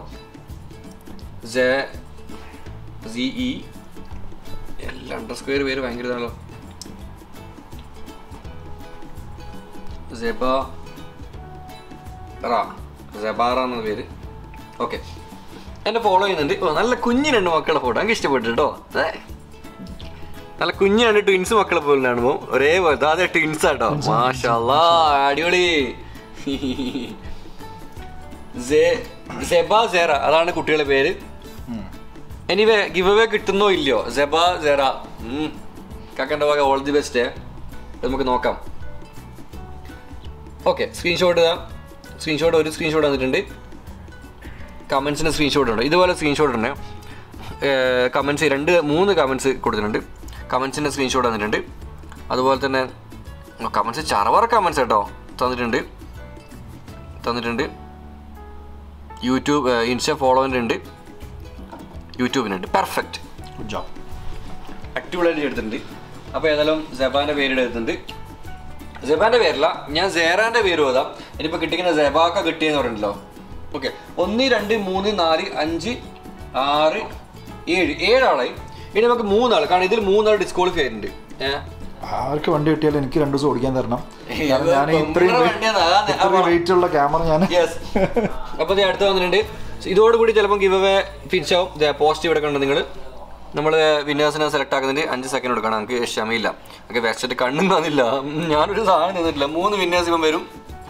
ZE എല്ലാം അണ്ടർസ്ക്വയർ പേര് ഭയങ്കര ഇതാണല്ലോ. സെബാറ എന്ന പേര്. ഓക്കെ, എന്നെ ഫോളോ ചെയ്യുന്നുണ്ട്. നല്ല കുഞ്ഞു 2 മക്കളെ ഫോട്ടോ എനിക്ക് ഇഷ്ടപ്പെട്ടു കേട്ടോ. നല്ല കുഞ്ഞു 2 ട്വിൻസ് മക്കളെ പോലെ കാണുമ്പോൾ ഒരേ പോലെ അതെ ട്വിൻസ് ആട്ടോ. മാഷാല്ലാ അടിപൊളി. സെബ സെറ അതാണ് കുട്ടികളുടെ പേര്. എനിവേ ഗിവ് അവേ കിട്ടുന്നോ ഇല്ലയോ? സെബ സെറ കാക്കൻ്റെ വക ഓൾ ദി ബെസ്റ്റ്. നമുക്ക് നോക്കാം. ഓക്കെ, സ്ക്രീൻഷോട്ട് ഒരു സ്ക്രീൻഷോട്ട് വന്നിട്ടുണ്ട്. കമൻസിൻ്റെ സ്ക്രീൻഷോട്ട് ഉണ്ട്. ഇതുപോലെ സ്ക്രീൻഷോട്ട് ഉണ്ട്. കമൻസ് 2-3 കമൻസ് കൊടുത്തിട്ടുണ്ട്. കമൻസിൻ്റെ സ്ക്രീൻഷോട്ട് വന്നിട്ടുണ്ട്. അതുപോലെ തന്നെ കമൻസ് ചറവറ കമൻസ് കേട്ടോ തന്നിട്ടുണ്ട്. യൂട്യൂബ് ഇൻസ്റ്റ ഫോളോവിനുണ്ട്, യൂട്യൂബിനുണ്ട്. പെർഫെക്റ്റ്, ഗുഡ് ജോബ്, അടിപൊളിയായിട്ട് എടുത്തിട്ടുണ്ട്. അപ്പോൾ ഏതായാലും സെബാൻ്റെ പേര് എടുത്തിട്ടുണ്ട്. സെബാൻ്റെ പേരല്ല, ഞാൻ സേറാൻ്റെ പേര് ഓതാം. ഇനിയിപ്പോൾ കിട്ടിക്കുന്ന സെബാക്ക കിട്ടിയെന്ന് പറഞ്ഞല്ലോ. ഓക്കെ, 1 2 3 4 5 6 7 ആളായി. ഇനി നമുക്ക് 3 ആൾ, കാരണം ഇതിൽ 3 ആൾ ഡിസ്ക്വാളിഫൈ ആയിട്ടുണ്ട്. ആർക്ക് വണ്ടി കിട്ടിയാലും എനിക്ക് 2 ദിവസം ഓടിക്കാൻ തരണം. ഞാൻ ഇത്രയും വെയിറ്റ് ഉള്ള ക്യാമറ ഞാൻ. അപ്പോൾ ഇത് അടുത്ത് വന്നിട്ടുണ്ട്. ഇതോടുകൂടി ചിലപ്പോൾ ഗിവ് അവേ ഫിനിഷ് ആവും. പോസ്റ്റ് ഇവിടെ കണ്ടു നിങ്ങൾ. നമ്മൾ വിന്നേഴ്സിനെ സെലക്ട് ആക്കുന്നുണ്ട്. 5 സെക്കൻഡ് കൊടുക്കണം. നമുക്ക് ക്ഷമയില്ല. ഒക്കെ വെച്ചിട്ട് കണ്ണും തന്നില്ല. ഞാനൊരു സാധനം തന്നിട്ടില്ല. 3 വിന്നേഴ്സ് ഇപ്പം വരും.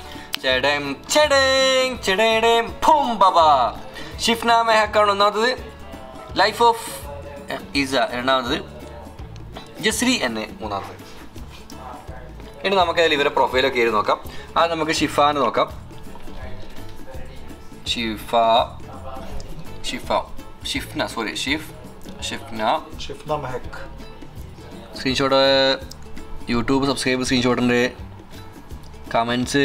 ഷിഫ്ന മെഹക്കാണ് ഒന്നാമത്തത്. ലൈഫ് ഓഫ് ഇസ രണ്ടാമത്തത്. ജസ്രി എന്നെ മൂന്നാമത്തത്. ഇനി നമുക്കതിൽ ഇവരെ പ്രൊഫൈലൊക്കെ കയറി നോക്കാം. അത് നമുക്ക് ഷിഫാന് നോക്കാം. Shifna Mehak. Screenshot YouTube subscribe സ്ക്രീൻഷോട്ടുണ്ട്. കമൻസ്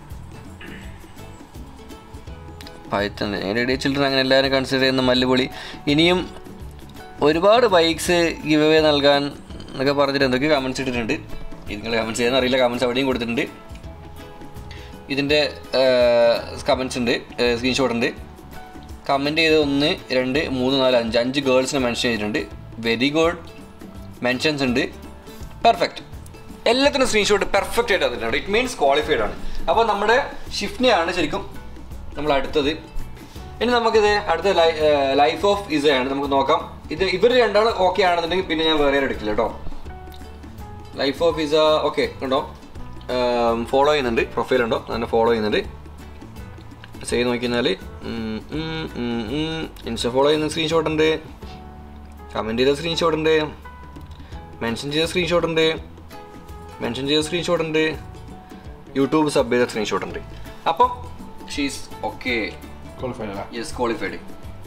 പൈത്തൺ ചിൽഡ്രൻ അങ്ങനെ എല്ലാവരും കൺസിഡർ ചെയ്യുന്ന മല്ലുപൊളി. ഇനിയും ഒരുപാട് ബൈക്സ് ഗിവ് അവേ നൽകാൻ എന്നൊക്കെ പറഞ്ഞിട്ട് എന്തൊക്കെ കമൻസ് ഇട്ടിട്ടുണ്ട്. നിങ്ങൾ കമൻസ് ചെയ്യാൻ അറിയില്ല. കമൻസ് അവിടെയും കൊടുത്തിട്ടുണ്ട്. ഇതിൻ്റെ കമൻസ് ഉണ്ട്, സ്ക്രീൻഷോട്ട് ഉണ്ട്. കമൻറ്റ് ചെയ്ത് 1 2 3 4 5 ഗേൾസിനെ മെൻഷൻ ചെയ്തിട്ടുണ്ട്. Very good. മെൻഷൻസ് ഉണ്ട്. പെർഫെക്റ്റ്. എല്ലാത്തിനും സ്ക്രീൻഷോട്ട് പെർഫെക്റ്റ് ആയിട്ട് വന്നിട്ടുണ്ട്. ഇറ്റ് മീൻസ് ക്വാളിഫൈഡ് ആണ്. അപ്പോൾ നമ്മുടെ ഷിഫ്റ്റിനെയാണ് ശരിക്കും നമ്മൾ അടുത്തത്. ഇനി നമുക്കിത് അടുത്ത ലൈഫ് ഓഫ് ഇസയാണ്. നമുക്ക് നോക്കാം. ഇവർ 2 ആൾ ഓക്കെ ആണെന്നുണ്ടെങ്കിൽ പിന്നെ ഞാൻ വേറെ എടുക്കില്ല കേട്ടോ. ലൈഫ് ഓഫ് ഇസ ഓക്കെ ഉണ്ടോ? ഫോളോ ചെയ്യുന്നുണ്ട്. പ്രൊഫൈലുണ്ടോ? തന്നെ ഫോളോ ചെയ്യുന്നുണ്ട്. ചെയ്ത് നോക്കിക്കഴിഞ്ഞാൽ ഇൻസ്റ്റ ഫോളോ ചെയ്യുന്ന സ്ക്രീൻഷോട്ട് ഉണ്ട്. കമൻറ്റ് ചെയ്ത സ്ക്രീൻഷോട്ട് ഉണ്ട്. മെൻഷൻ ചെയ്ത സ്ക്രീൻഷോട്ട് ഉണ്ട്. യൂട്യൂബ് സബ് ചെയ്ത സ്ക്രീൻഷോട്ട് ഉണ്ട്. അപ്പം she's okay. Yes, qualified.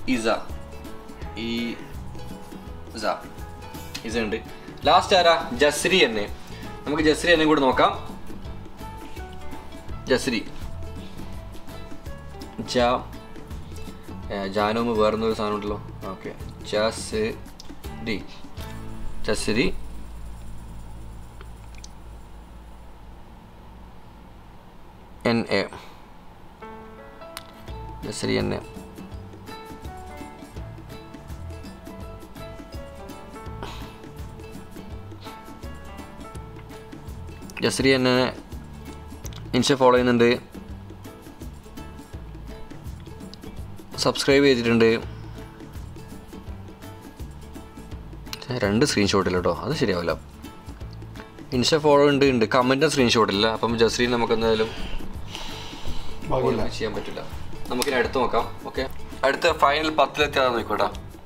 Isa ഉണ്ട്. ലാസ്റ്റ് ആരാ? ജസ്രി എന്നെ. നമുക്ക് ജസ്രി എന്നെ കൂടെ നോക്കാം. ജസ്രി ജാനോമ് വേറൊന്നൊരു സാധനം ഉണ്ടല്ലോ. Okay, Jasri NA. Jasri NA. Jasri എന്നെ ഇൻസ്റ്റ ഫോളോ ചെയ്യുന്നുണ്ട്. സബ്സ്ക്രൈബ് ചെയ്തിട്ടുണ്ട്. 2 സ്ക്രീൻഷോട്ടില്ല കേട്ടോ, അത് ശരിയാവില്ല. ഇൻസ്റ്റ ഫോളോ ഉണ്ട്. കമൻറ്റും സ്ക്രീൻഷോട്ടില്ല. അപ്പം ജസ്രീൻ നമുക്ക് എന്തായാലും ചെയ്യാൻ പറ്റില്ല. നമുക്കിനി അടുത്ത് നോക്കാം. ഓക്കെ, അടുത്ത ഫൈനൽ 10-ലെത്തിയാതെ നോക്കോട്ടാ.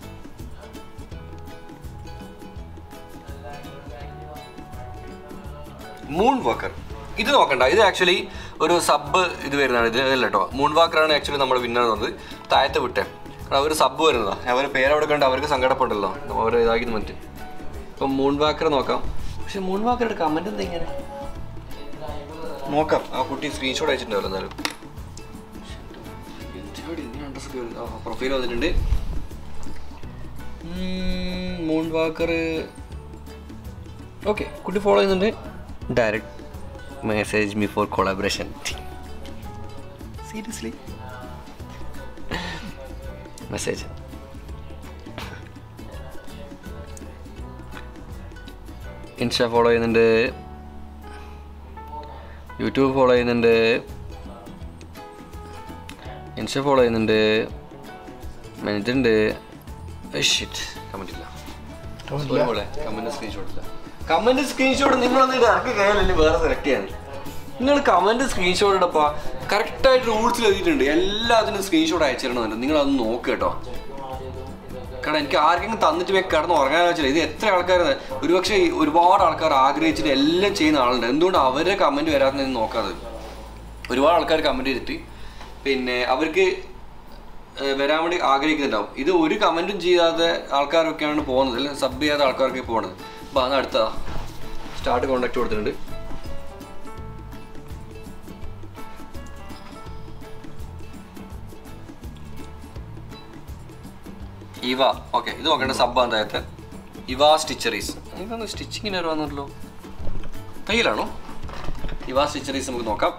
Moon walker. ഇത് നോക്കണ്ട, ഇത് ആക്ച്വലി ഒരു സബ് ഇത് വരുന്നതാണ്. ഇത് അല്ല കേട്ടോ, മൂൺ വാക്കറാണ് ആക്ച്വലി നമ്മുടെ വിന്നർ എന്നത്. താഴത്തെ വിട്ടേ, കാരണം അവർ സബ് വരുന്നതാണ്. അവർ പേരവിടെ കണ്ട് അവർക്ക് സങ്കടപ്പെട്ടല്ലോ, അവർ ഇതാക്കി മറ്റ്. ഇപ്പം മൂൺ വാക്കർ നോക്കാം. പക്ഷെ മൂൺ വാക്കറുടെ കമൻറ്റ് എന്താ ഇങ്ങനെ നോക്കാം. ആ കുട്ടി സ്ക്രീൻഷോട്ട് അയച്ചിട്ടുണ്ടാവില്ല. എന്നാലും പ്രൊഫൈൽ വന്നിട്ടുണ്ട്. മൂൺ വാക്കർ ഓക്കെ, കുട്ടി ഫോളോ ചെയ്യുന്നുണ്ട്. Direct message me for collaboration. Seriously message. Insta follow ചെയ്യുന്നുണ്ട്, യൂട്യൂബ് ഫോളോ ചെയ്യുന്നുണ്ട്, ഇൻസ്റ്റ ഫോളോ ചെയ്യുന്നുണ്ട്, ഇതുണ്ട്. കമൻറ്റ് ഇല്ല, കമൻറ്റ് സ്ക്രീൻഷോട്ട് ഇല്ല. കമൻറ്റ് സ്ക്രീൻഷോട്ട് നിങ്ങളൊന്നും ഇറക്കി കയ്യിലല്ലേ വേറെ സെലക്ട് ചെയ്യാൻ. നിങ്ങൾ കമൻറ്റ് സ്ക്രീൻഷോട്ട് ഇടപ്പോൾ കറക്റ്റായിട്ട് റൂൾസിൽ എഴുതിയിട്ടുണ്ട്. എല്ലാത്തിനും സ്ക്രീൻഷോട്ട് അയച്ചു തരണമെന്നുണ്ട്. നിങ്ങളത് നോക്കുക കേട്ടോ. കാരണം എനിക്ക് ആർക്കെങ്കിലും തന്നിട്ട് കിടന്ന് ഉറങ്ങാൻ വെച്ചാൽ ഇത് എത്ര ആൾക്കാർ, ഒരുപക്ഷെ ഒരുപാട് ആൾക്കാർ ആഗ്രഹിച്ചിട്ട് എല്ലാം ചെയ്യുന്ന ആളുണ്ട്. എന്തുകൊണ്ട് അവരുടെ കമൻറ്റ് വരാത്തതെന്ന് നോക്കാതെ ഒരുപാട് ആൾക്കാർ കമൻറ്റ് ചെയ്തിട്ട് പിന്നെ അവർക്ക് വരാൻ വേണ്ടി ആഗ്രഹിക്കുന്നുണ്ടാവും. ഇത് ഒരു കമൻറ്റും ചെയ്യാതെ ആൾക്കാരൊക്കെയാണ് പോകുന്നത്, അല്ലെങ്കിൽ സബ് ചെയ്യാത്ത ആൾക്കാരൊക്കെ പോകുന്നത്. അപ്പോൾ അന്ന് അടുത്ത സ്റ്റാർട്ട് കോൺടാക്ട് കൊടുത്തിട്ടുണ്ട്. ഇവ ഓക്കെ, ഇത് നോക്കേണ്ട സബ് അതായത് ഇവ സ്റ്റിച്ചറീസ്. എനിക്കൊന്ന് സ്റ്റിച്ചിങ്ങിന് വന്നിട്ടല്ലോ, തയ്യലാണോ? ഇവ സ്റ്റിച്ചറീസ് നമുക്ക് നോക്കാം.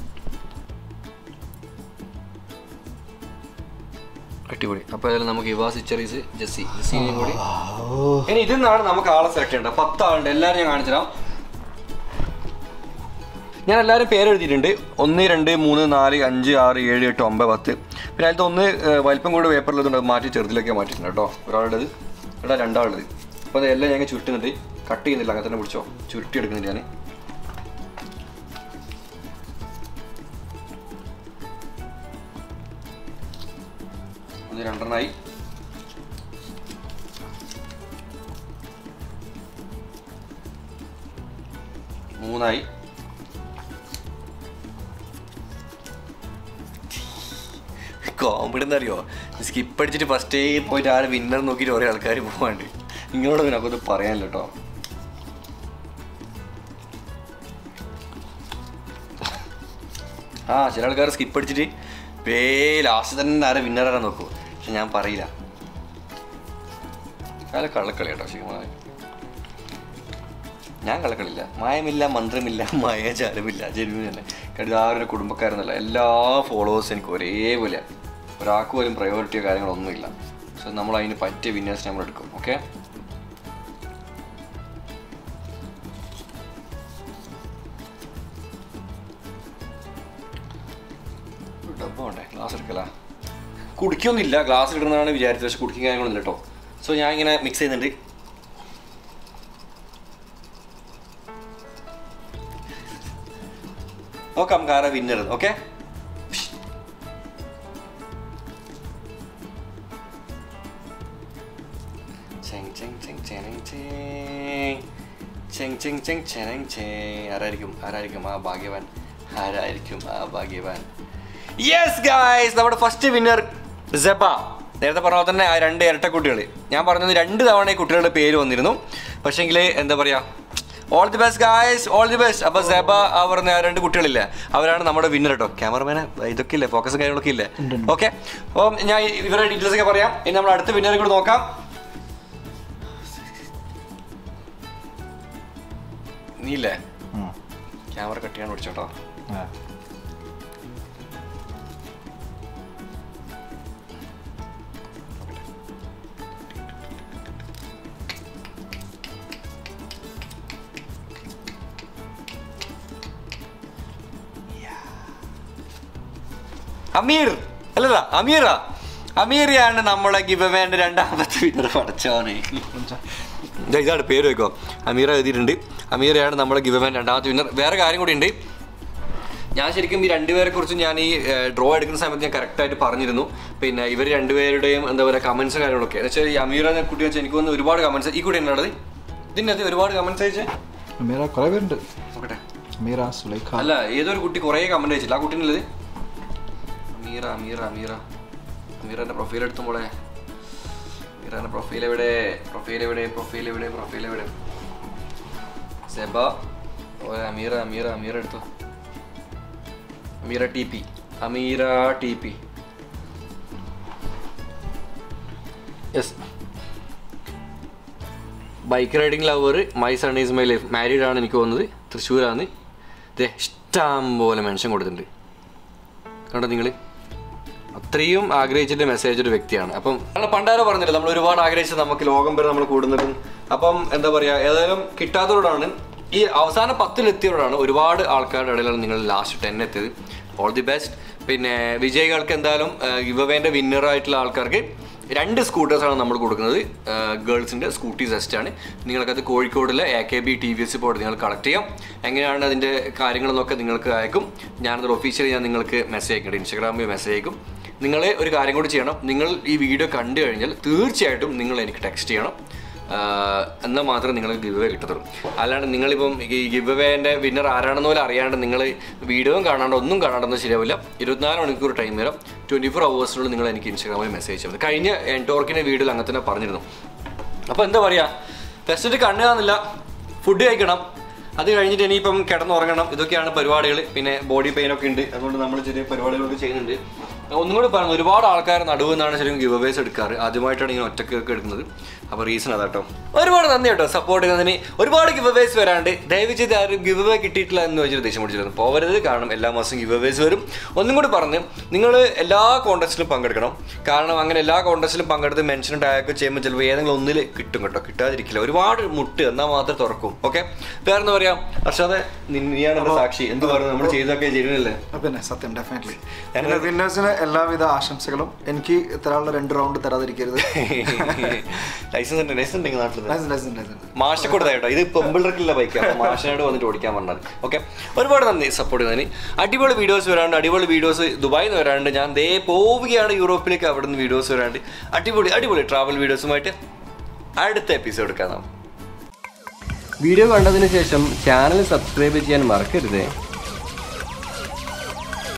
അടിപൊളി. അപ്പോൾ അതിൽ നമുക്ക് ഇവ സ്റ്റിച്ചറീസ് ജെസ്സിനെയും കൂടി. ഇനി ഇതിൽ നിന്നാണ് നമുക്ക് ആളെ സെലക്ട് ചെയ്യേണ്ടത്. 10 ആളുണ്ട്. എല്ലാവരും ഞാൻ കാണിച്ചു തരാം. ഞാൻ എല്ലാവരും പേര് എഴുതിയിട്ടുണ്ട്. 1 2 3 4 5 6 7 8 9 10. പിന്നെ അതിലത്തെ ഒന്ന് വലിപ്പം കൂടെ പേപ്പറിലതുകൊണ്ട് മാറ്റി ചെറുതിലൊക്കെ മാറ്റിയിട്ടുണ്ട് കേട്ടോ. ഒരാളുടേത് ഇവിടെ, രണ്ടാളുടേത്. അപ്പോൾ അതെല്ലാം ഞങ്ങൾ ചുരുട്ടുന്നുണ്ട്. കട്ട് ചെയ്യുന്നില്ല, അങ്ങനെ തന്നെ പിടിച്ചോ. ചുരുട്ടി എടുക്കുന്നുണ്ട് ഞാൻ. ഒന്ന് 2 3 കോമഡി എന്നറിയോ, സ്കിപ്പ് അടിച്ചിട്ട് ഫസ്റ്റേ പോയിട്ട് ആരെ വിന്നർ നോക്കിയിട്ട് കുറേ ആൾക്കാർ പോകാണ്ട്. നിങ്ങളോട് നമുക്കൊന്ന് പറയാനില്ല കേട്ടോ. ചില ആൾക്കാർ സ്കിപ്പ് അടിച്ചിട്ട് ലാസ്റ്റ് തന്നെ ആരെ വിന്നറാണ് നോക്കൂ. പക്ഷെ ഞാൻ പറയില്ല. അല്ല കള്ളക്കളി കേട്ടോ. ശരിക്കും ഞാൻ കള്ളക്കളില്ല. മായമില്ല, മന്ത്രമില്ല, മായാജാലമില്ല. ജനുവിൻ തന്നെ കരുതാറിൻ്റെ കുടുംബക്കാരെന്നല്ല, എല്ലാ ഫോളോവേഴ്സും എനിക്ക് ഒരേപോലെ, ഒരാൾക്ക് പോലും പ്രയോറിറ്റിയോ കാര്യങ്ങളൊന്നുമില്ല. സോ നമ്മൾ അതിന് പറ്റിയ വിന്നേഴ്സിനെ നമ്മൾ എടുക്കും. ഓക്കെ, ഡബ്ബ ഉണ്ടേ, ഗ്ലാസ് എടുക്കല. കുടിക്കൊന്നുമില്ല, ഗ്ലാസ് ഇടുന്നതാണ് വിചാരിച്ചത്. പക്ഷെ കുടിക്കും കാര്യങ്ങളൊന്നുമില്ല കേട്ടോ. സോ ഞാൻ ഇങ്ങനെ മിക്സ് ചെയ്യുന്നുണ്ട്. നോക്കാം കാര വിന്നർ. ഓക്കെ, ആരായിരിക്കും ആ ഭാഗ്യവാൻ? യെസ് ഗായ്സ്, നമ്മുടെ ഫസ്റ്റ് വിന്നർ സെബ. നേരത്തെ പറഞ്ഞ പോലെ തന്നെ ആ 2 ഇരട്ടക്കുട്ടികൾ. ഞാൻ പറഞ്ഞത് 2 തവണ ഈ കുട്ടികളുടെ പേര് വന്നിരുന്നു. പക്ഷേങ്കിൽ എന്താ പറയുക, all the best guys, all the best. അപ്പോൾ സെബ പറഞ്ഞ 2 കുട്ടികളില്ലേ, അവരാണ് നമ്മുടെ വിന്നർ കേട്ടോ. ക്യാമറമാനെ ഇതൊക്കെ ഇല്ലേ, ഫോക്കസും കാര്യങ്ങളൊക്കെ ഇല്ലേ? ഓക്കെ, അപ്പം ഞാൻ ഇവരുടെ ഡീറ്റെയിൽസ് ഒക്കെ പറയാം. ഇനി നമ്മൾ അടുത്ത വിന്നറെ കൂടെ നോക്കാം. നീ ഇല്ലേ ക്യാമറ കട്ട് ചെയ്യാൻ പിടിച്ചോട്ടോ. അമീർ അല്ലല്ല, അമീറിയാണ് നമ്മളെ ഗിവ് അവേന്റെ 2ാമത്തെ വിന്നർ. പഠിച്ചോനെ, ഇതാണ് പേര് വെക്കോ, അമീറ എഴുതിയിട്ടുണ്ട്. അമീറയാണ് നമ്മളെ ഗിവ് അവേന്റെ 2ാമത്തെ വിന്നർ. വേറെ കാര്യം കൂടി ഉണ്ട്. ഞാൻ ശരിക്കും ഈ 2 പേരെ കുറിച്ച് ഞാൻ ഈ ഡ്രോ എടുക്കുന്ന സമയത്ത് ഞാൻ കറക്റ്റായിട്ട് പറഞ്ഞിരുന്നു. പിന്നെ ഇവർ 2 പേരുടെയും എന്താ പറയുക കമൻസും കാര്യങ്ങളൊക്കെ. എന്ന് വെച്ചാൽ ഈ അമീറ കുട്ടി വെച്ചാൽ എനിക്ക് വന്ന് ഒരുപാട് കമൻസ്. ഈ കുട്ടി ഉള്ളത് ഇതിനകത്ത് ഒരുപാട് കമൻസ് അയച്ചേ. നോക്കട്ടെ, അല്ല ഏതൊരു കുട്ടി കുറേ കമൻറ്റ് അയച്ചില്ല. ആ കുട്ടീനുള്ളത് അമീറൻ്റെ പ്രൊഫൈൽ എടുത്തുമ്പോളെ. അമീറൻ്റെ പ്രൊഫൈൽ എവിടെ? സെബ, അമീറ എടുത്തു. Ameera T P. Yes, bike riding lover, my son is my life. Married ആണ് എനിക്ക് തോന്നുന്നത്. തൃശ്ശൂരാണ്. ഇതേ ഇഷ്ടം പോലെ മെൻഷൻ കൊടുത്തിട്ടുണ്ട്. കണ്ടോ നിങ്ങൾ? അത്രയും ആഗ്രഹിച്ചിട്ട് മെസ്സേജ് ഒരു വ്യക്തിയാണ്. അപ്പം നമ്മൾ പണ്ടാരോ പറഞ്ഞില്ല, നമ്മൾ ഒരുപാട് ആഗ്രഹിച്ചത് നമുക്ക് ലോകം വരെ നമ്മൾ കൂടുന്നതും. അപ്പം എന്താ പറയുക, ഏതായാലും കിട്ടാത്തതോടാണ്, ഈ അവസാന 10-ലെത്തിയതോടാണ് ഒരുപാട് ആൾക്കാരുടെ ഇടയിലാണ് നിങ്ങൾ ലാസ്റ്റ് 10 എത്തിയത്. All the best. പിന്നെ വിജയികൾക്ക് എന്തായാലും ഗിവ് അവേൻ്റെ വിന്നറായിട്ടുള്ള ആൾക്കാർക്ക് 2 സ്കൂട്ടേഴ്സാണ് നമ്മൾ കൊടുക്കുന്നത്. ഗേൾസിൻ്റെ സ്കൂട്ടി സെസ്റ്റ് ആണ്. നിങ്ങൾക്കത് കോഴിക്കോടിലെ AKB TVS പോയിട്ട് നിങ്ങൾ കളക്ട് ചെയ്യാം. എങ്ങനെയാണ് അതിൻ്റെ കാര്യങ്ങളെന്നൊക്കെ നിങ്ങൾക്ക് അയക്കും. ഞാനത് ഒഫീഷ്യലി നിങ്ങൾക്ക് മെസ്സേജ് അയക്കുന്നുണ്ട്, ഇൻസ്റ്റാഗ്രാമിൽ മെസ്സേജ് അയക്കും. നിങ്ങൾ ഒരു കാര്യം കൂടി ചെയ്യണം. നിങ്ങൾ ഈ വീഡിയോ കണ്ടു കഴിഞ്ഞാൽ തീർച്ചയായിട്ടും നിങ്ങൾ എനിക്ക് ടെക്സ്റ്റ് ചെയ്യണം. എന്നാൽ മാത്രമേ നിങ്ങൾക്ക് ഗിവ് അവേ കിട്ടത്തുള്ളൂ. അല്ലാണ്ട് നിങ്ങളിപ്പം ഈ ഗിവ് അവേൻ്റെ വിന്നർ ആരാണെന്ന് പോലെ അറിയാണ്ട് നിങ്ങൾ വീഡിയോയും കാണാണ്ട് ഒന്നും കാണാണ്ടൊന്നും ശരിയാവില്ല. 24 മണിക്കൂർ ടൈം തരാം. 24 hours നിങ്ങൾ എനിക്ക് ഇൻസ്റ്റാഗ്രാമിൽ മെസ്സേജ് ചെയ്യാം. കഴിഞ്ഞ എൻടോർക്കിൻ്റെ വീഡിയോയിൽ അങ്ങനെ തന്നെ പറഞ്ഞിരുന്നു. അപ്പോൾ എന്താ പറയുക, ഫെസ്റ്റിട്ട് കണ്ണുകാന്നില്ല, ഫുഡ് കഴിക്കണം, അത് കഴിഞ്ഞിട്ട് ഇനിയിപ്പം കിടന്നുറങ്ങണം. ഇതൊക്കെയാണ് പരിപാടികൾ. പിന്നെ ബോഡി പെയിനൊക്കെ ഉണ്ട്, അതുകൊണ്ട് നമ്മൾ ചെറിയ പരിപാടികളൊക്കെ ചെയ്യുന്നുണ്ട്. ഒന്നും കൂടി പറഞ്ഞു, ഒരുപാട് ആൾക്കാർ നടുവെന്നാണ് ശരിക്കും ഗിവ് അവേസ് എടുക്കാറ്. ആദ്യമായിട്ടാണ് ഇങ്ങനെ ഒറ്റക്കൊക്കെ എടുക്കുന്നത്. അപ്പോൾ റീസൺ അതാട്ടോ. ഒരുപാട് നന്ദി കേട്ടോ സപ്പോർട്ട് ചെയ്യുന്നതിന്. ഒരുപാട് ഗിവ് അവേസ് വരാണ്ട്. ദയവ് ചെയ്ത് ആരും ഗിവ് അവേ കിട്ടിയിട്ടില്ല എന്ന് വെച്ചിട്ട് ദേഷ്യം പിടിച്ചിരുന്നു പോകരുത്. കാരണം എല്ലാ മാസവും ഗിവ് അവേസ് വരും. ഒന്നും കൂടി പറഞ്ഞ്, നിങ്ങൾ എല്ലാ കോൺടെസ്റ്റിലും പങ്കെടുക്കണം. കാരണം അങ്ങനെ എല്ലാ കോൺടെസ്റ്റിലും പങ്കെടുത്ത് മെൻഷൻ ടാഗ് ചെയ്യുമ്പോൾ ചിലപ്പോൾ ഏതെങ്കിലും ഒന്നിൽ കിട്ടും കേട്ടോ, കിട്ടാതിരിക്കില്ല. ഒരുപാട് മുട്ട് എന്നാൽ മാത്രമേ തുറക്കും. ഓക്കെ, വേറെ എന്താ പറയുക, അർഷാദെ നീയാണ് എൻ്റെ സാക്ഷി. എന്ത് പറഞ്ഞു, നമ്മൾ ചെയ്തൊക്കെ ചെയ്യുന്നില്ലേ? പിന്നെ സത്യം, ഡെഫിനറ്റ്ലി വിന്നേഴ്സിന് എല്ലാവിധ ആശംസകളും. എനിക്ക് ഇത്തരമുള്ള 2 റൗണ്ട് തരാതിരിക്കരുത്. ലൈസൻസ് ഉണ്ടെങ്കിൽ നാട്ടിൽ മാഷ കൊടുത്താ കേട്ടോ. ഇത് പെമ്പിളർക്കുള്ള ബൈക്കാണ്, മാഷിനോട് വന്നിട്ട് ഓടിക്കാൻ പറഞ്ഞാൽ. ഓക്കെ, ഒരുപാട് നന്ദി സപ്പോർട്ട് ചെയ്യുന്നതിന്. അടിപൊളി വീഡിയോസ് വരാണ്ട്, അടിപൊളി വീഡിയോസ് ദുബായിൽ നിന്ന് വരാണ്ട്. ഞാൻ ദേ പോവുകയാണ് യൂറോപ്പിലേക്ക്, അവിടെ നിന്ന് വീഡിയോസ് വരാണ്ട്. അടിപൊളി ട്രാവൽ വീഡിയോസുമായിട്ട് അടുത്ത എപ്പിസോഡ് എടുക്കാം. വീഡിയോ കണ്ടതിന് ശേഷം ചാനൽ സബ്സ്ക്രൈബ് ചെയ്യാൻ മറക്കരുത്.